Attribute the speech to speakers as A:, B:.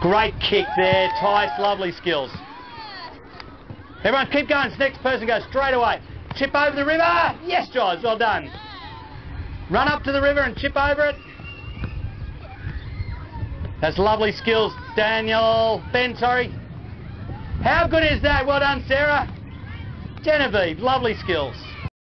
A: Great kick there, Tice, lovely skills. Everyone keep going, this next person goes straight away. Chip over the river, yes Jaws, well done. Run up to the river and chip over it. That's lovely skills, Ben, sorry. How good is that? Well done, Sarah. Genevieve, lovely skills.